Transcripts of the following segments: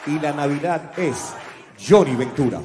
y la Navidad es Johnny Ventura.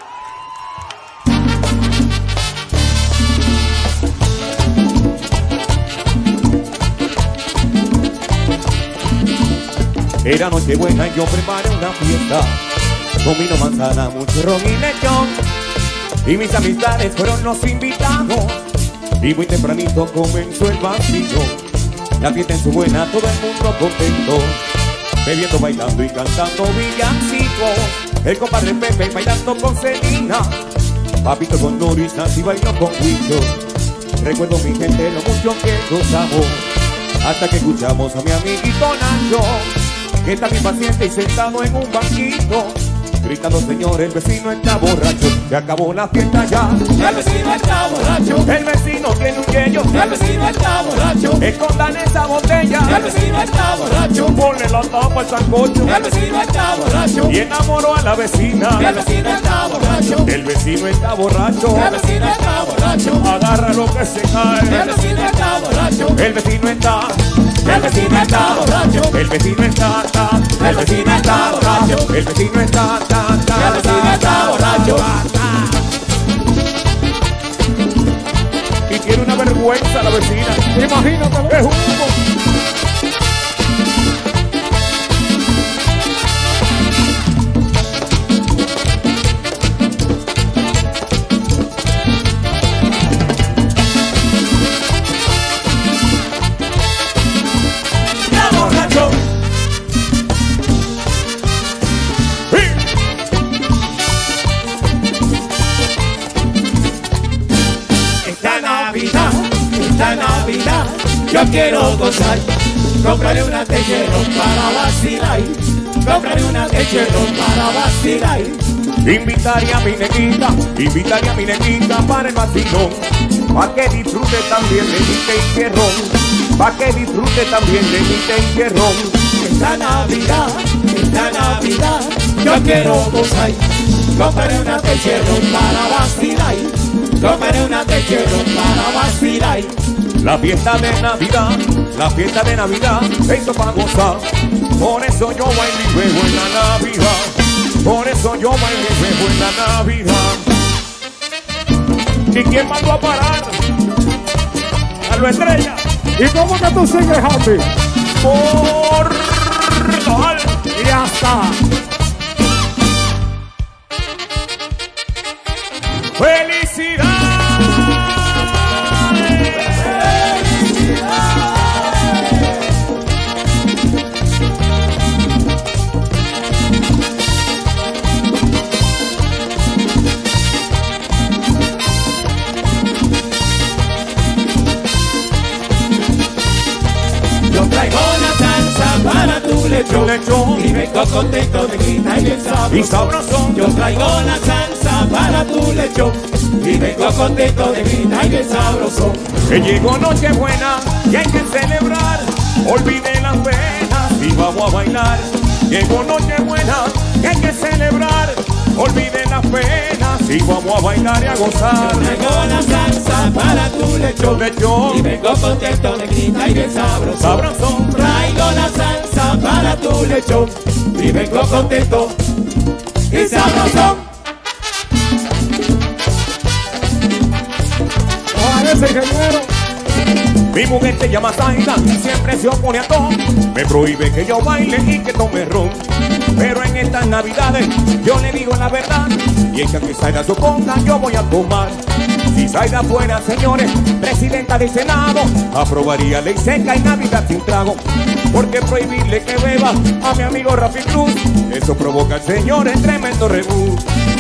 Era Nochebuena y yo preparé una fiesta con vino, manzana, mucho ron y lechón. Y mis amistades fueron los invitados y muy tempranito comenzó el vacío. La fiesta en su buena, todo el mundo contento, bebiendo, bailando y cantando villancicos. El compadre Pepe bailando con Celina, Papito con Doris, Nancy bailó con Huicho. Recuerdo mi gente lo mucho que gozamos, hasta que escuchamos a mi amiguito Nacho, que está bien paciente y sentado en un banquito, gritando: señor, el vecino está borracho. Se acabó la fiesta ya. El vecino está borracho. El vecino tiene un yello. El vecino está borracho. Escondan esa botella. El vecino está borracho. Ponle la tapa al sancocho. El vecino está borracho. Y enamoró a la vecina. El vecino está borracho. El vecino está borracho. El vecino está borracho. Agarra lo que se cae. El vecino está borracho. El vecino está. El vecino está borracho. El vecino está. El vecino está borracho. El vecino está. El vecino está borracho. Y tiene una vergüenza la vecina. Imagínate. Es humo. Esta Navidad yo quiero gozar. Compraré una techero para vacilar. Compraré una techero para vacilar. Invitaré a mi negrita para el vacilón, pa' que disfrute también de mi tequerrón, pa' que disfrute también de mi tequerrón. Esta Navidad yo quiero gozar. Compraré una techero para vacilar. Compraré una techero para vacilar. La fiesta de Navidad se hizo para gozar. Por eso yo bailo y juego en la Navidad. Por eso yo bailo y juego en la Navidad. ¿Y quién mandó a parar? A lo estrella. ¿Y cómo que tú sigues, Happy? Por Tojal. Y ya está. ¡Felicidades! Yo traigo la salsa para tu lechón y vengo contento de gritar y bien Y sabroso. sabrosón. Yo traigo la salsa para tu lechón y vengo contento de gritar y bien sabroso. Que llegó Nochebuena y hay que celebrar. Olvide las penas y vamos a bailar. Llegó Nochebuena y hay que celebrar. Olvide las penas y vamos a bailar y a gozar. Traigo la salsa para tu lechón y vengo contento de gritar y bien sabroso. Sabrosón. Traigo la salsa para tu lechón y vengo contento y sabroso. Ese ingeniero. Mi mujer se llama Zaida y siempre se opone a todo. Me prohíbe que yo baile y que tome ron. Pero en estas navidades yo le digo la verdad. Y ella que Zaida se oponga, yo voy a tomar. Si Zaida fuera, señores, presidenta del Senado, aprobaría ley seca y Navidad sin trago. Porque prohibirle que beba a mi amigo Rafi Cruz, eso provoca al señor el tremendo rebú.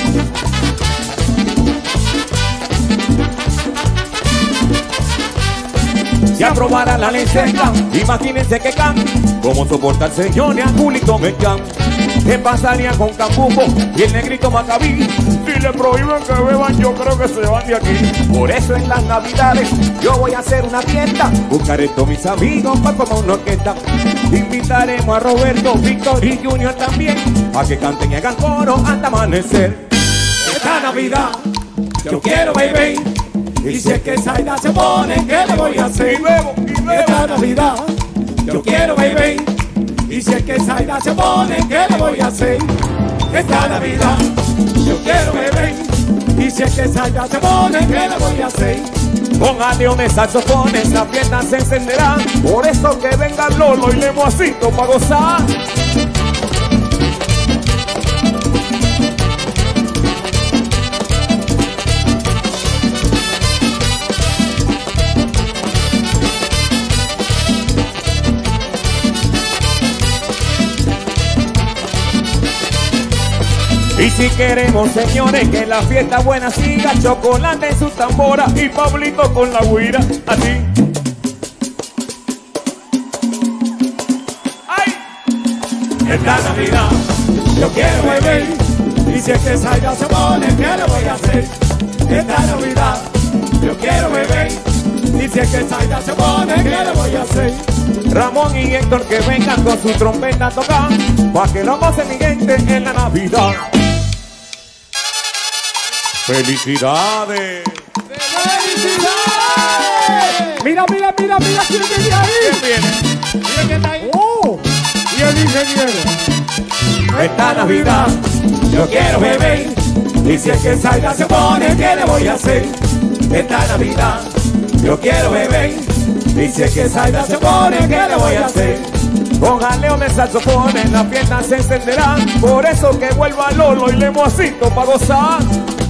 Si aprobara la ley seca, imagínense que can, cómo soporta el señor y a Julito Mechán. ¿Qué pasaría con Cambuco y el negrito Macabí? Si le prohíben que beban, yo creo que se van de aquí. Por eso en las navidades yo voy a hacer una fiesta. Buscaré todos mis amigos para como una orquesta. Invitaremos a Roberto, Víctor y Junior también, a que canten y hagan coro hasta amanecer. Esta Navidad yo quiero beber. Y si es que Zaida se pone, ¿qué le voy a hacer? Y bebo, y bebo. Esta Navidad yo quiero beber. Y si es que Zaida se pone, ¿qué le voy a hacer? Esta Navidad yo quiero beber. Y si es que Zaida se pone, ¿qué le voy a hacer? Con aleones, saxofones, la fiesta se encenderá. Por eso que venga Lolo y Lemoacito pa' gozar. Y si queremos, señores, que la fiesta buena siga, Chocolate en su tambora y Pablito con la guira. Así. ¡Ay! Esta Navidad yo quiero beber. Y si es que Zaida se pone, ¿qué le voy a hacer? Esta Navidad yo quiero beber. Y si es que Zaida se pone, ¿qué le voy a hacer? Ramón y Héctor que vengan con su trompeta a tocar, pa' que lo goce mi gente en la Navidad. ¡Felicidades! ¡Felicidades! Mira, mira, mira, mira quién viene ahí. ¿Quién viene? Mira quién está ahí. Oh, y el ingeniero. Esta Navidad Yo quiero beber. Y si es que Zaida se pone, ¿qué le voy a hacer? Esta Navidad yo quiero beber. Y si es que Zaida se pone, ¿qué le voy a hacer? con aleones, saxofones, la fiesta se encenderá. Por eso que vuelva Lolo y Lemoacito pa' gozar.